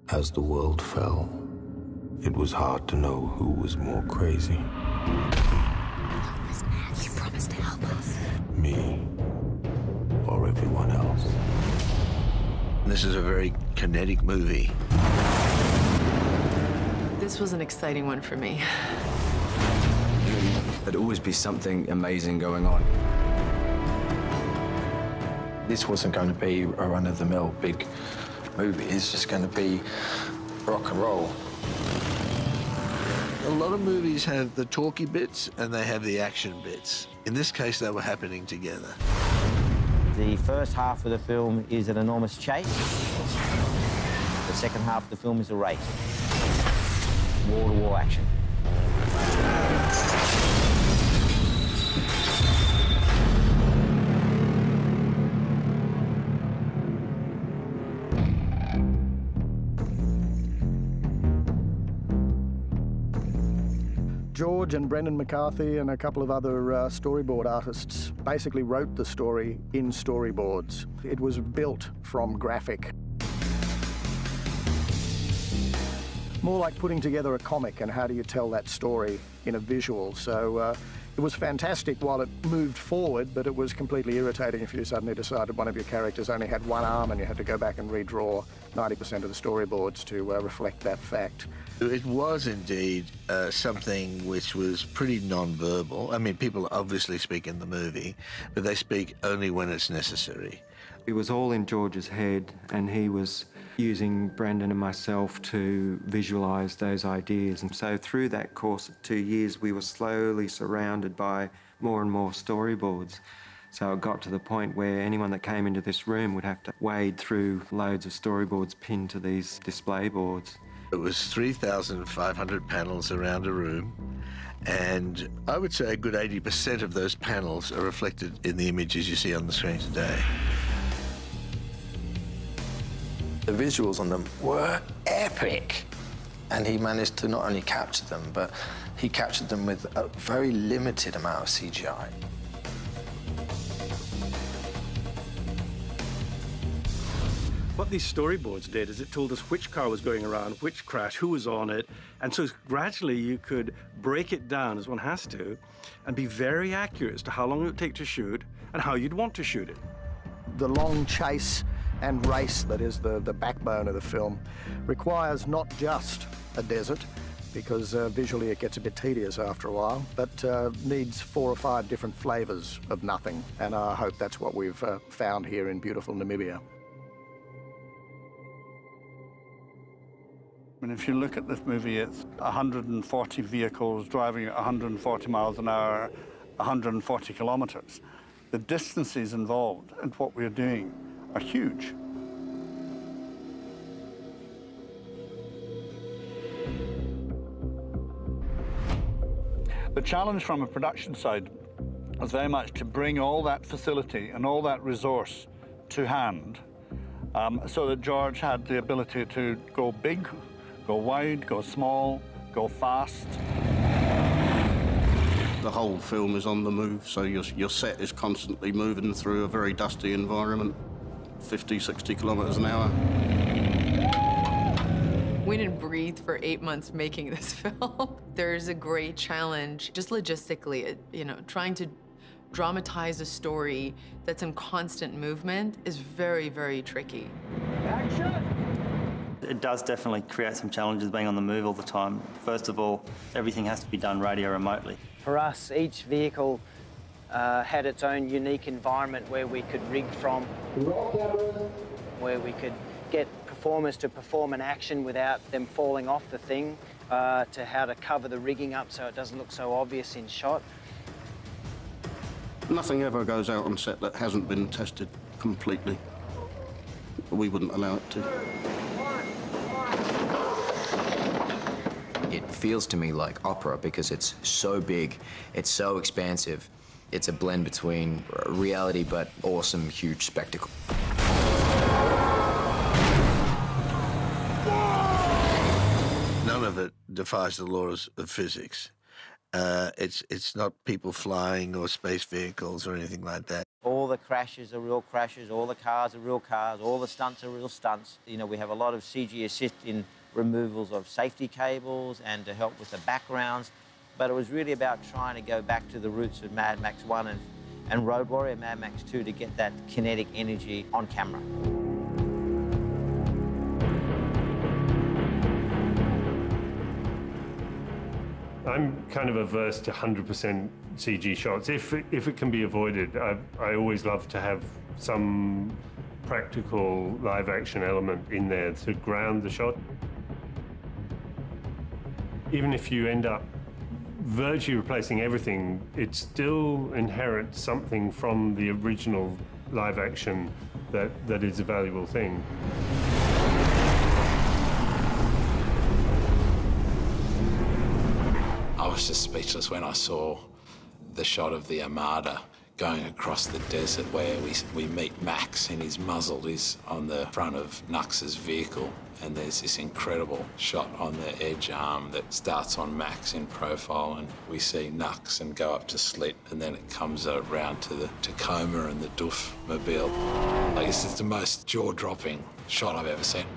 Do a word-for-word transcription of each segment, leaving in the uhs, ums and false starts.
As the world fell, it was hard to know who was more crazy. Help us, man. You promised to help us. Me or everyone else. This is a very kinetic movie. This was an exciting one for me. There'd always be something amazing going on. This wasn't going to be a run-of-the-mill big movie. It's just going to be rock and roll. A lot of movies have the talky bits and they have the action bits. In this case, they were happening together. The first half of the film is an enormous chase. The second half of the film is a race. Wall-to-wall action. George and Brendan McCarthy and a couple of other uh, storyboard artists basically wrote the story in storyboards. It was built from graphic. More like putting together a comic and how do you tell that story in a visual. So uh, it was fantastic while it moved forward, but it was completely irritating if you suddenly decided one of your characters only had one arm and you had to go back and redraw ninety percent of the storyboards to uh, reflect that fact. It was indeed uh, something which was pretty non-verbal. I mean, people obviously speak in the movie, but they speak only when it's necessary. It was all in George's head, and he was using Brendan and myself to visualise those ideas. And so through that course of two years, we were slowly surrounded by more and more storyboards. So it got to the point where anyone that came into this room would have to wade through loads of storyboards pinned to these display boards. It was three thousand five hundred panels around a room, and I would say a good eighty percent of those panels are reflected in the images you see on the screen today. The visuals on them were epic, and he managed to not only capture them, but he captured them with a very limited amount of C G I. What these storyboards did is it told us which car was going around, which crash, who was on it, and so gradually you could break it down, as one has to, and be very accurate as to how long it would take to shoot and how you'd want to shoot it. The long chase and race that is the, the backbone of the film requires not just a desert, because uh, visually it gets a bit tedious after a while, but uh, needs four or five different flavours of nothing, and I hope that's what we've uh, found here in beautiful Namibia. I mean, if you look at this movie, it's one hundred forty vehicles driving at one hundred forty miles an hour, one hundred forty kilometres. The distances involved and what we're doing are huge. The challenge from a production side was very much to bring all that facility and all that resource to hand, um, so that George had the ability to go big, go wide, go small, go fast. The whole film is on the move, so your, your set is constantly moving through a very dusty environment, fifty, sixty kilometres an hour. We didn't breathe for eight months making this film. There's a great challenge, just logistically, you know, trying to dramatize a story that's in constant movement is very, very tricky. Action! It does definitely create some challenges being on the move all the time. First of all, everything has to be done radio remotely. For us, each vehicle uh, had its own unique environment where we could rig from, where we could get performers to perform an action without them falling off the thing, uh, to how to cover the rigging up so it doesn't look so obvious in shot. Nothing ever goes out on set that hasn't been tested completely. We wouldn't allow it to. It feels to me like opera because it's so big, it's so expansive. It's a blend between reality but awesome, huge spectacle. None of it defies the laws of physics. Uh, it's, it's not people flying or space vehicles or anything like that. All the crashes are real crashes, all the cars are real cars, all the stunts are real stunts. You know, we have a lot of C G assist in removals of safety cables and to help with the backgrounds. But it was really about trying to go back to the roots of Mad Max one and, and Road Warrior Mad Max two to get that kinetic energy on camera. I'm kind of averse to one hundred percent C G shots. If it, if it can be avoided, I, I always love to have some practical live-action element in there to ground the shot. Even if you end up virtually replacing everything, it still inherits something from the original live-action that, that is a valuable thing. I was just speechless when I saw the shot of the Armada going across the desert where we, we meet Max and his muzzle is on the front of Nux's vehicle, and there's this incredible shot on the edge arm that starts on Max in profile, and we see Nux and go up to Slit, and then it comes around to the Tacoma and the Doof mobile. Like, this is the most jaw-dropping shot I've ever seen.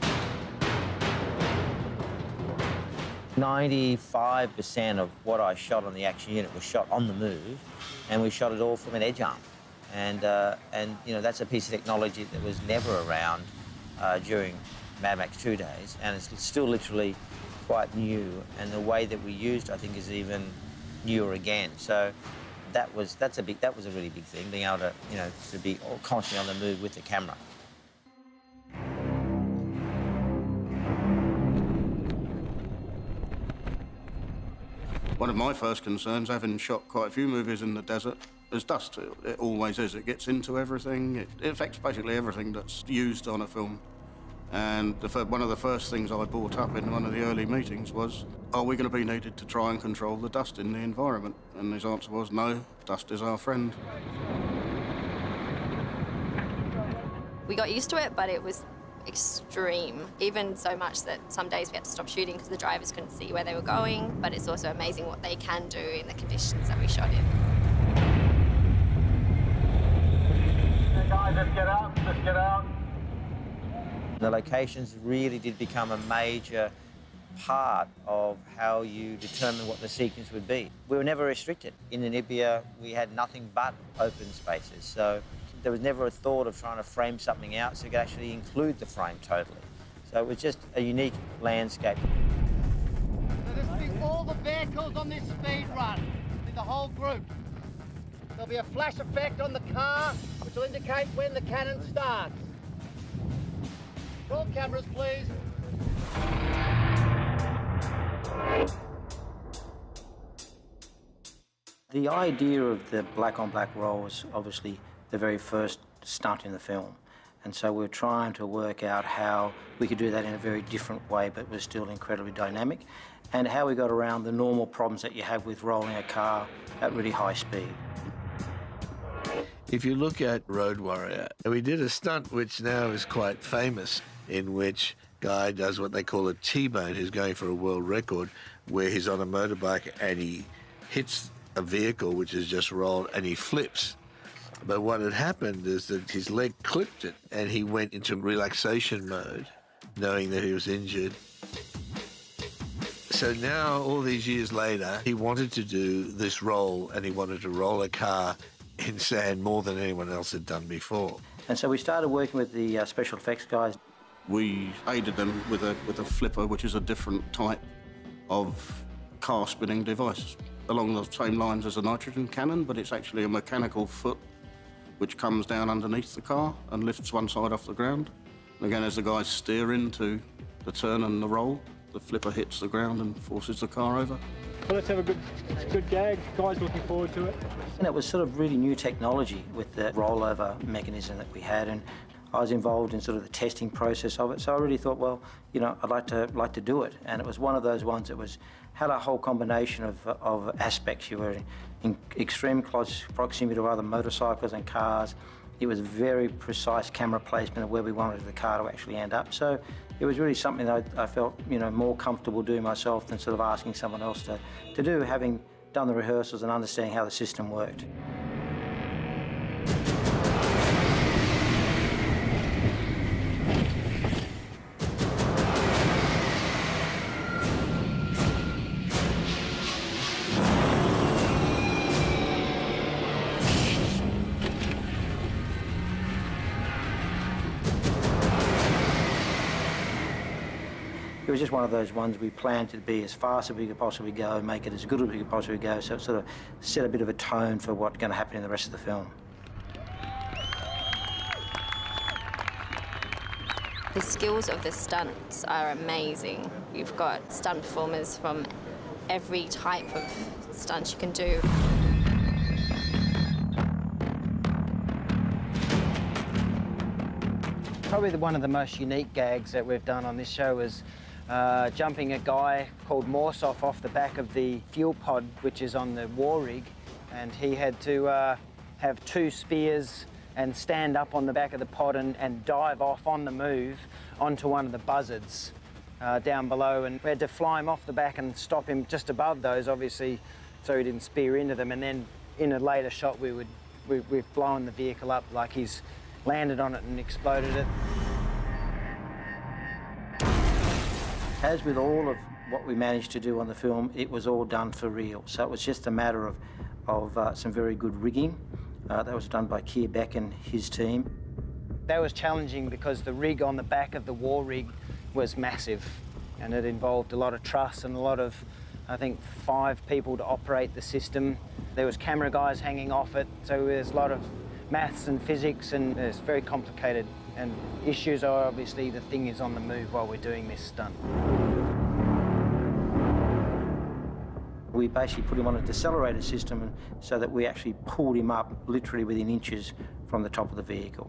ninety-five percent of what I shot on the action unit was shot on the move, and we shot it all from an edge arm. And, uh, and you know, that's a piece of technology that was never around uh, during Mad Max two days, and it's still literally quite new, and the way that we used, I think, is even newer again. So that was, that's a big, that was a really big thing, being able to, you know, to be constantly on the move with the camera. One of my first concerns, having shot quite a few movies in the desert, is dust. It, it always is. It gets into everything. It, it affects basically everything that's used on a film. And the, one of the first things I brought up in one of the early meetings was, are we going to be needed to try and control the dust in the environment? And his answer was, no, dust is our friend. We got used to it, but it was extreme, even so much that some days we had to stop shooting because the drivers couldn't see where they were going, but it's also amazing what they can do in the conditions that we shot in. Hey guys, let's get out, let's get out. The locations really did become a major part of how you determine what the sequence would be. We were never restricted. In Namibia, we had nothing but open spaces, so there was never a thought of trying to frame something out so you could actually include the frame totally. So it was just a unique landscape. So this will be all the vehicles on this speed run, with the whole group. There'll be a flash effect on the car, which will indicate when the cannon starts. Roll cameras, please. The idea of the black-on-black roll was obviously the very first stunt in the film. And so we were trying to work out how we could do that in a very different way, but was still incredibly dynamic, and how we got around the normal problems that you have with rolling a car at really high speed. If you look at Road Warrior, we did a stunt which now is quite famous, in which Guy does what they call a T-bone, who's going for a world record, where he's on a motorbike and he hits a vehicle which has just rolled and he flips. But what had happened is that his leg clipped it and he went into relaxation mode, knowing that he was injured. So now, all these years later, he wanted to do this roll, and he wanted to roll a car in sand more than anyone else had done before. And so we started working with the uh, special effects guys. We aided them with a, with a flipper, which is a different type of car spinning device, along the same lines as a nitrogen cannon, but it's actually a mechanical foot which comes down underneath the car and lifts one side off the ground. And again, as the guys steer into the turn and the roll, the flipper hits the ground and forces the car over. Well, let's have a good, good gag. Guys looking forward to it. And it was sort of really new technology with the rollover mechanism that we had, and I was involved in sort of the testing process of it. So I really thought, well, you know, I'd like to like to do it. And it was one of those ones that was had a whole combination of of aspects. You were in extreme close proximity to other motorcycles and cars. It was very precise camera placement of where we wanted the car to actually end up. So it was really something that I, I felt, you know, more comfortable doing myself than sort of asking someone else to, to do, having done the rehearsals and understanding how the system worked. It was just one of those ones we planned to be as fast as we could possibly go, make it as good as we could possibly go, so it sort of set a bit of a tone for what's going to happen in the rest of the film. The skills of the stunts are amazing. You've got stunt performers from every type of stunts you can do. Probably the, one of the most unique gags that we've done on this show is uh, jumping a guy called Morsoff off the back of the fuel pod, which is on the war rig, and he had to uh, have two spears and stand up on the back of the pod and, and dive off on the move onto one of the buzzards uh, down below, and we had to fly him off the back and stop him just above those, obviously, so he didn't spear into them, and then in a later shot we would, we, we've blown the vehicle up like he's landed on it and exploded it. As with all of what we managed to do on the film, it was all done for real. So it was just a matter of, of uh, some very good rigging. Uh, that was done by Keir Beck and his team. That was challenging because the rig on the back of the war rig was massive, and it involved a lot of truss and a lot of, I think, five people to operate the system. There was camera guys hanging off it, so there's a lot of maths and physics, and it's very complicated. And issues are obviously the thing is on the move while we're doing this stunt. We basically put him on a decelerator system so that we actually pulled him up literally within inches from the top of the vehicle.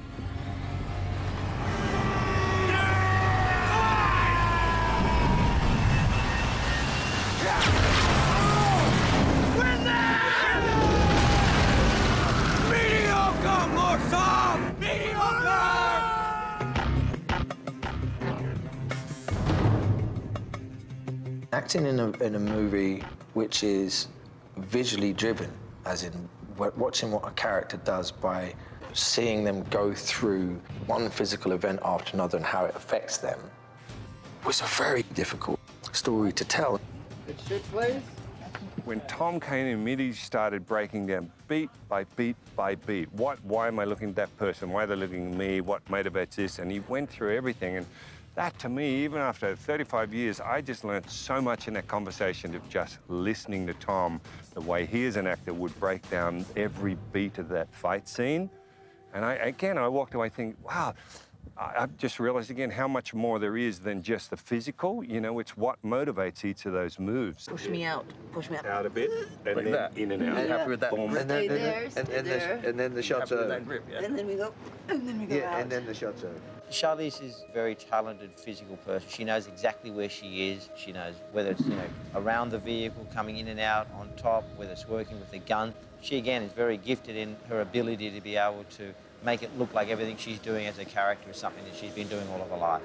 Acting in a, in a movie which is visually driven, as in watching what a character does by seeing them go through one physical event after another and how it affects them, was a very difficult story to tell. Good shoot, please. When Tom came in, immediately started breaking down beat by beat by beat. What, why am I looking at that person? Why are they looking at me? What motivates this? And he went through everything. And that, to me, even after thirty-five years, I just learned so much in that conversation of just listening to Tom, the way he as an actor would break down every beat of that fight scene. And I, again, I walked away thinking, wow, I've just realized again how much more there is than just the physical. You know, it's what motivates each of those moves. Push me out. Push me out. Out a bit, and like then that. in and out. And happy with that. Boom. And then, Stay and, there, and, stay and, there. the, and then the shots are. Grip, yeah. And then we go, and then we go Yeah, out. and then the shots are. Charlize is a very talented physical person. She knows exactly where she is. She knows whether it's, you know, around the vehicle, coming in and out, on top, whether it's working with the gun. She, again, is very gifted in her ability to be able to make it look like everything she's doing as a character is something that she's been doing all of her life.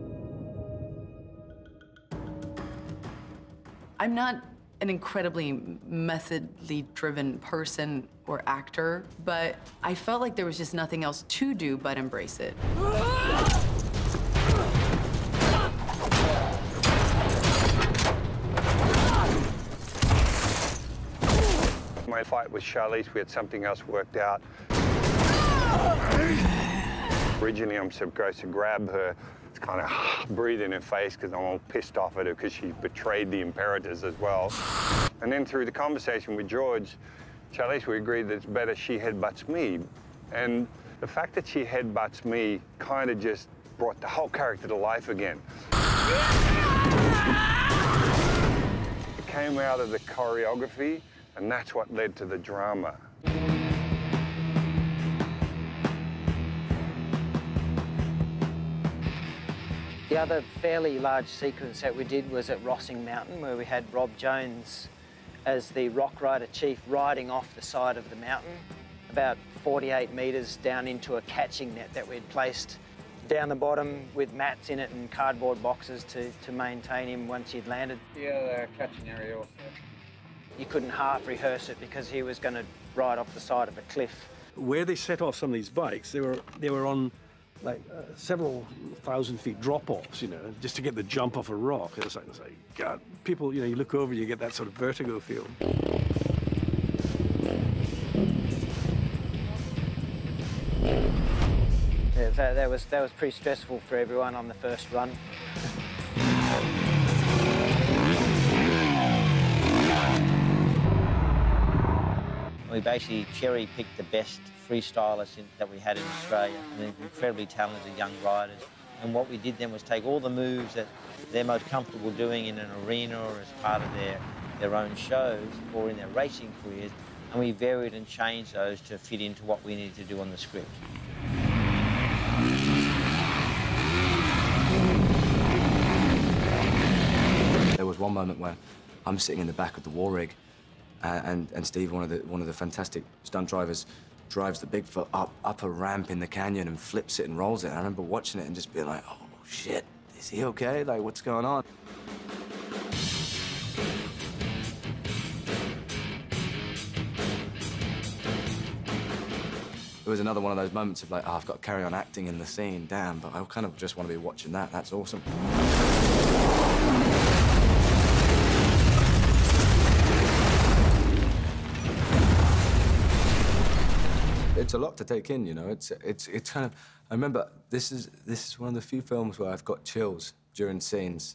I'm not an incredibly methodly driven person or actor, but I felt like there was just nothing else to do but embrace it. My fight with Charlize, we had something else worked out. Originally, I'm supposed to grab her, kind of breathe in her face because I'm all pissed off at her because she betrayed the imperators as well. And then through the conversation with George, Charlize, we agreed that it's better she headbutts me. And the fact that she headbutts me kind of just brought the whole character to life again. It came out of the choreography, and that's what led to the drama. The other fairly large sequence that we did was at Rossing Mountain, where we had Rob Jones as the rock rider chief riding off the side of the mountain, about forty-eight metres down into a catching net that we'd placed down the bottom with mats in it and cardboard boxes to, to maintain him once he'd landed. Yeah, the catching area also. You couldn't half rehearse it because he was going to ride off the side of a cliff. Where they set off some of these bikes, they were, they were on like uh, several thousand feet drop-offs, you know, just to get the jump off a rock. It was like, it was like, God, people, you know, you look over, you get that sort of vertigo feel. Yeah, that, that was that was pretty stressful for everyone on the first run. We basically cherry-picked the best freestylists in, that we had in Australia, and incredibly talented young riders. And what we did then was take all the moves that they're most comfortable doing in an arena or as part of their, their own shows or in their racing careers, and we varied and changed those to fit into what we needed to do on the script. There was one moment where I'm sitting in the back of the war rig, uh, and, and Steve, one of the one of the fantastic stunt drivers, drives the Bigfoot up up a ramp in the canyon and flips it and rolls it. And I remember watching it and just being like, "Oh shit, is he okay? Like, what's going on?" It was another one of those moments of like, oh, I've got to carry on acting in the scene, damn, but I kind of just want to be watching that. That's awesome. It's a lot to take in, you know. It's it's it's kind of. I remember this is this is one of the few films where I've got chills during scenes.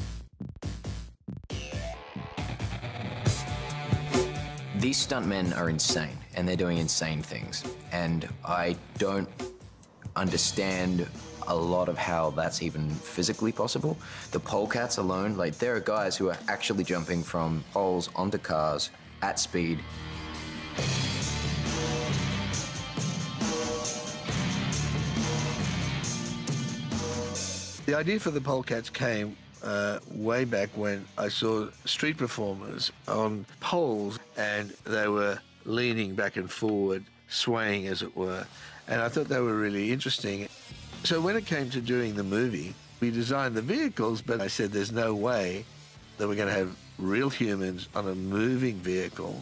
These stuntmen are insane, and they're doing insane things. And I don't understand a lot of how that's even physically possible. The polecats alone, like, there are guys who are actually jumping from poles onto cars at speed. The idea for the polecats came uh, way back when I saw street performers on poles, and they were leaning back and forward, swaying as it were, and I thought they were really interesting. So when it came to doing the movie, we designed the vehicles, but I said there's no way that we're going to have real humans on a moving vehicle.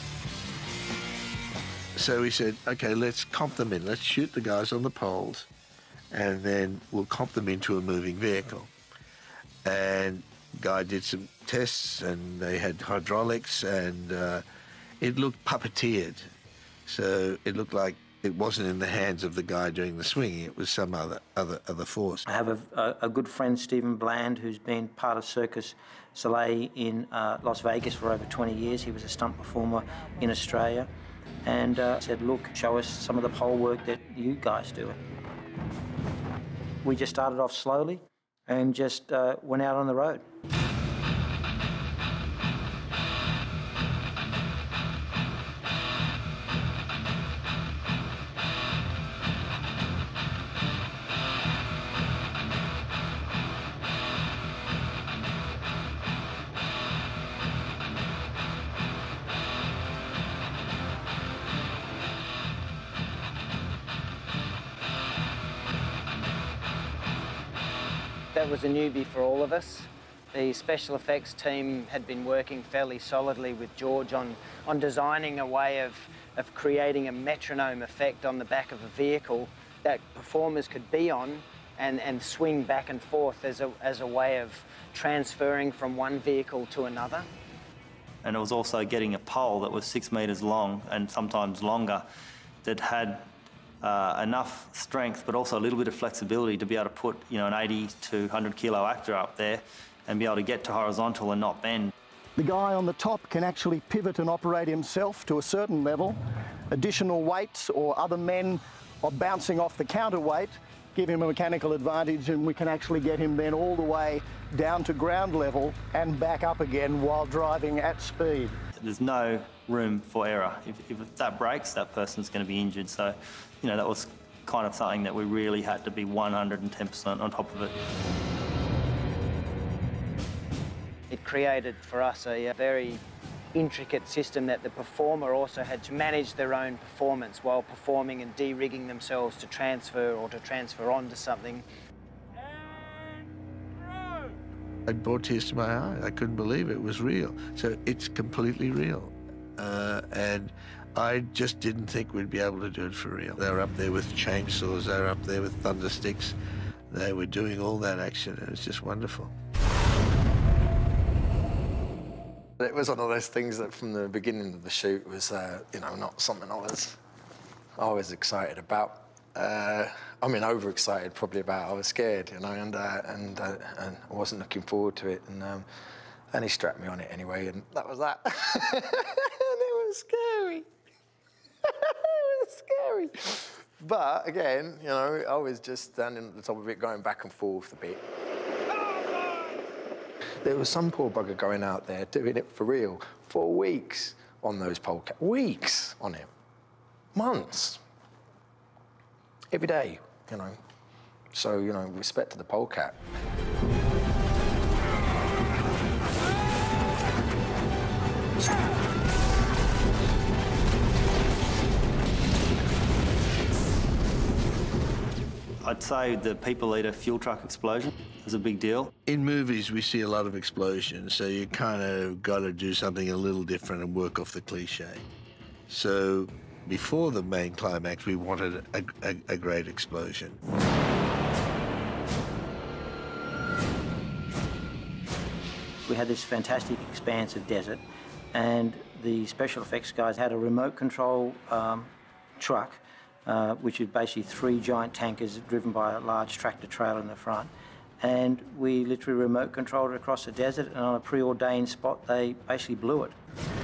So we said, okay, let's comp them in. Let's shoot the guys on the poles, and then we'll comp them into a moving vehicle. And Guy did some tests, and they had hydraulics, and uh, it looked puppeteered. So it looked like it wasn't in the hands of the guy doing the swinging. It was some other other other force. I have a, a, a good friend, Stephen Bland, who's been part of Circus Soleil in uh, Las Vegas for over twenty years. He was a stunt performer in Australia, and uh, said, look, show us some of the pole work that you guys do. We just started off slowly and just uh, went out on the road. That was a newbie for all of us. The special effects team had been working fairly solidly with George on, on designing a way of, of creating a metronome effect on the back of a vehicle that performers could be on and, and swing back and forth as a, as a way of transferring from one vehicle to another. And it was also getting a pole that was six metres long and sometimes longer that had Uh, enough strength, but also a little bit of flexibility to be able to put, you know, an eighty to one hundred kilo actor up there and be able to get to horizontal and not bend. The guy on the top can actually pivot and operate himself to a certain level. Additional weights or other men are bouncing off the counterweight, give him a mechanical advantage, and we can actually get him then all the way down to ground level and back up again while driving at speed. There's no room for error. If, if that breaks, that person's going to be injured. So, you know, that was kind of something that we really had to be one hundred ten percent on top of it. It created for us a, a very intricate system that the performer also had to manage their own performance while performing and de-rigging themselves to transfer or to transfer onto something. It brought tears to my eye. I couldn't believe it. It was real. So it's completely real. Uh, and I just didn't think we'd be able to do it for real. They were up there with chainsaws, they were up there with thunder sticks. They were doing all that action, and it was just wonderful. It was one of those things that from the beginning of the shoot was, uh, you know, not something I was, I was excited about. Uh, I mean, overexcited probably about. I was scared, you know, and uh, and uh, and I wasn't looking forward to it. And um, and he strapped me on it anyway, and that was that. And it was scary. It was scary. But again, you know, I was just standing at the top of it, going back and forth a bit. There was some poor bugger going out there doing it for real for weeks on those polecats. Weeks on it. Months. Every day, you know. So, you know, respect to the polecat. I'd say the people eater fuel truck explosion is a big deal. In movies, we see a lot of explosions, so you kind of got to do something a little different and work off the cliche. So before the main climax, we wanted a, a, a great explosion. We had this fantastic expanse of desert, and the special effects guys had a remote control um, truck, uh, which is basically three giant tankers driven by a large tractor trailer in the front. And we literally remote controlled it across the desert, and on a preordained spot, they basically blew it.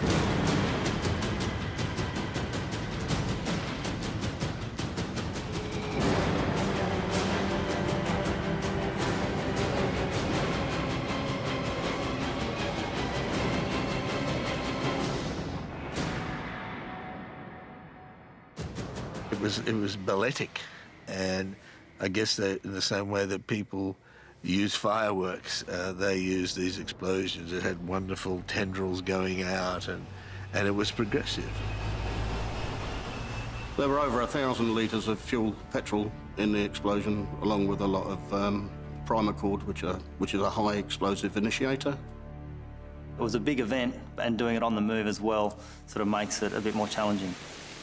It was, it was balletic, and I guess they, in the same way that people use fireworks, uh, they used these explosions. It had wonderful tendrils going out, and, and it was progressive. There were over a thousand litres of fuel petrol in the explosion, along with a lot of um, primer cord, which, are, which is a high explosive initiator. It was a big event, and doing it on the move as well sort of makes it a bit more challenging.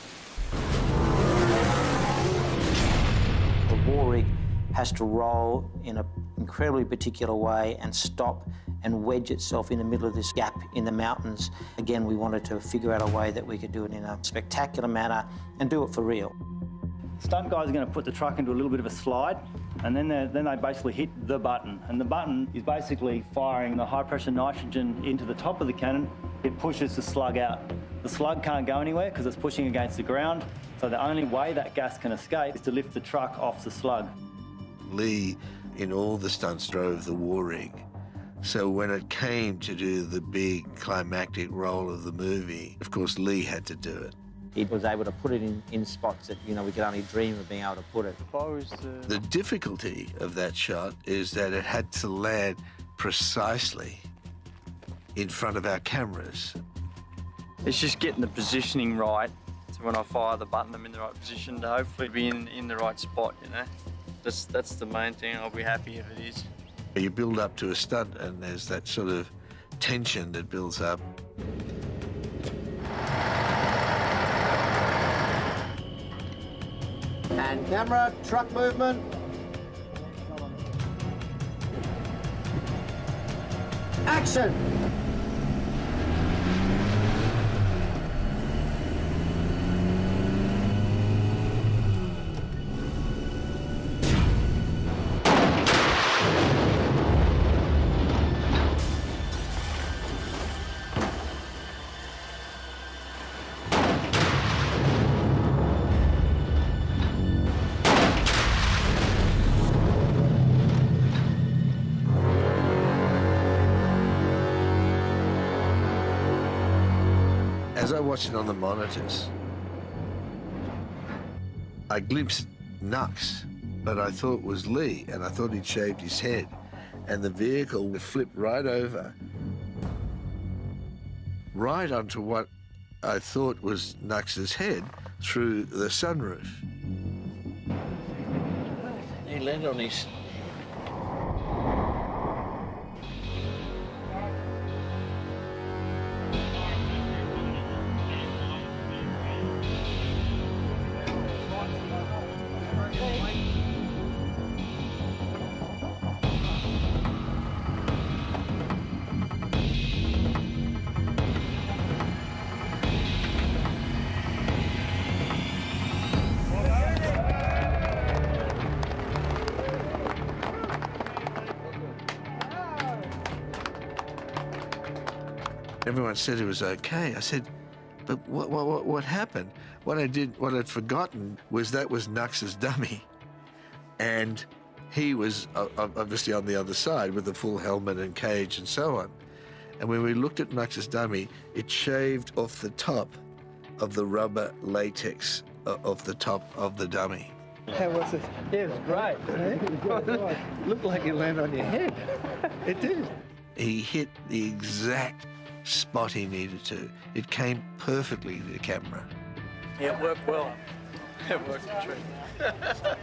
The war rig has to roll in an incredibly particular way and stop and wedge itself in the middle of this gap in the mountains. Again, we wanted to figure out a way that we could do it in a spectacular manner and do it for real. Stunt guys are going to put the truck into a little bit of a slide, and then, then they basically hit the button. And the button is basically firing the high-pressure nitrogen into the top of the cannon. It pushes the slug out. The slug can't go anywhere because it's pushing against the ground, so the only way that gas can escape is to lift the truck off the slug. Lee, in all the stunts, drove the war rig. So when it came to do the big climactic role of the movie, of course, Lee had to do it. He was able to put it in, in spots that, you know, we could only dream of being able to put it. The difficulty of that shot is that it had to land precisely in front of our cameras. It's just getting the positioning right, so when I fire the button, I'm in the right position to hopefully be in, in the right spot, you know? That's, that's the main thing. I'll be happy if it is. You build up to a stunt, and there's that sort of tension that builds up. And camera, truck movement. Action! As I watched it on the monitors, I glimpsed Nux, but I thought it was Lee, and I thought he'd shaved his head, and the vehicle flipped right over, right onto what I thought was Nux's head through the sunroof. He landed on his... Everyone said it was okay. I said, but what, what, what happened? What I did, what I'd forgotten was that was Nux's dummy. And he was uh, obviously on the other side with the full helmet and cage and so on. And when we looked at Nux's dummy, it shaved off the top of the rubber latex uh, of the top of the dummy. How was it? Yeah, it was great. It looked like it landed on your head. It did. He hit the exact spot he needed to. It came perfectly to the camera. Yeah, it worked well. It worked a treat.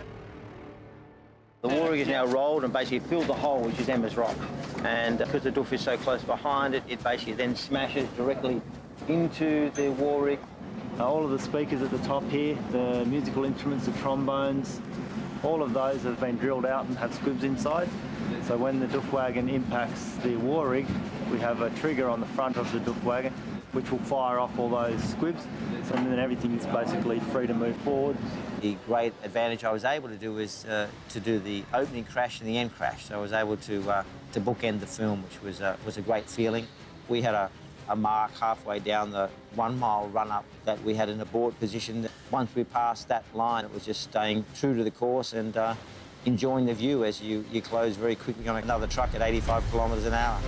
The Warwick is now rolled and basically filled the hole, which is Emma's Rock. And because the doof is so close behind it, it basically then smashes directly into the Warwick. All of the speakers at the top here, the musical instruments, the trombones, all of those have been drilled out and have squibs inside. So when the doof wagon impacts the war rig, we have a trigger on the front of the doof wagon, which will fire off all those squibs, and then everything is basically free to move forward. The great advantage I was able to do is uh, to do the opening crash and the end crash. So I was able to uh, to bookend the film, which was uh, was a great feeling. We had a, a mark halfway down the one-mile run-up that we had an abort position. Once we passed that line, it was just staying true to the course and uh, enjoying the view as you, you close very quickly on another truck at eighty-five kilometres an hour.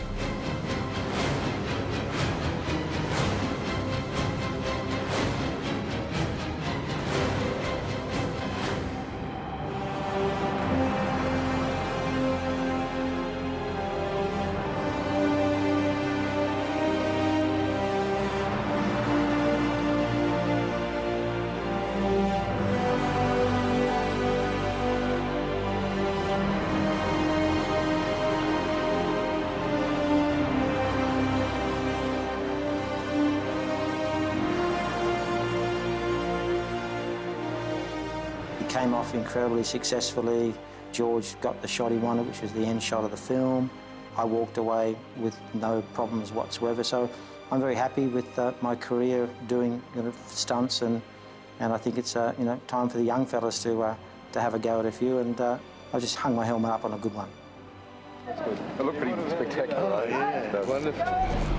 Came off incredibly successfully. George got the shot he wanted, which was the end shot of the film. I walked away with no problems whatsoever. So I'm very happy with uh, my career doing you know, stunts, and and I think it's uh, you know time for the young fellas to uh, to have a go at a few. And uh, I just hung my helmet up on a good one. That's good. It looked pretty spectacular. Oh, yeah, wonderful.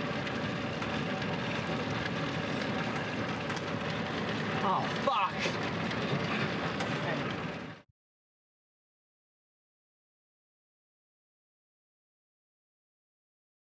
Oh, fuck!